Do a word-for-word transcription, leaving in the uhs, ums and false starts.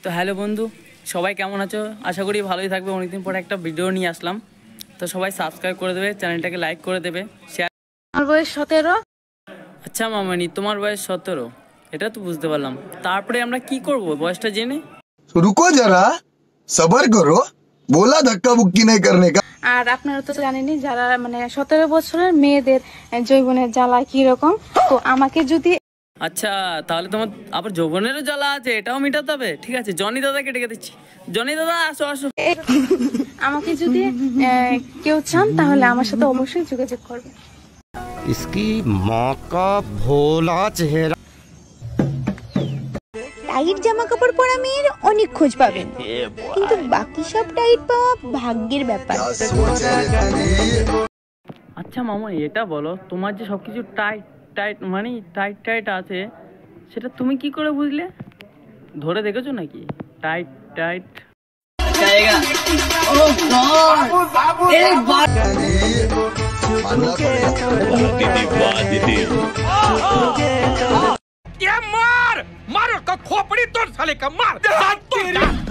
তো হ্যালো বন্ধু, সবাই কেমন আছো? আশা করি ভালোই থাকবে। অনেকদিন পরে একটা ভিডিও নিয়ে আসলাম, তো সবাই সাবস্ক্রাইব করে দেবে, চ্যানেলটাকে লাইক করে দেবে, শেয়ার। আমার বয়স সতেরো। আচ্ছা মামানি, তোমার বয়স সতেরো, এটা তো বুঝতে পারলাম। তারপরে আমরা কি করব বয়সটা জেনে? रुको जरा सबर करो बोला धक्का बुक्की नहीं करने का। আর আপনারা তো জানেনই যারা মানে সতেরো বছরের মেয়েদের যৌবনের জ্বালা কি রকম। তো আমাকে যদি আচ্ছা, তাহলে তোমার আবার যৌবনেরও জ্বালা আছে, এটাও মেটাতে হবে। ঠিক আছে, জনি দাদাকে ডেকে দিচ্ছি। জনি দাদা আসো আসো। আমাকে যদি আহ, কেউ চান তাহলে আমার সাথে অবশ্যই যোগাযোগ করবে। इसकी माँ का भोला चेहरा। টাইট জামা কাপড় পরা মেয়ের অনেক খোঁজ পাবেন, কিন্তু বাকি সব টাইট পাওয়া ভাগ্যের ব্যাপার। আচ্ছা মামা, এটা বলো, তোমার যে সবকিছু টাইট টাইট মানে টাইট টাইট আছে, সেটা তুমি কি করে বুঝলে? ধরে দেখেছো নাকি টাইট টাইট? मार मार का खोपड़ी तोड़ साले का मार।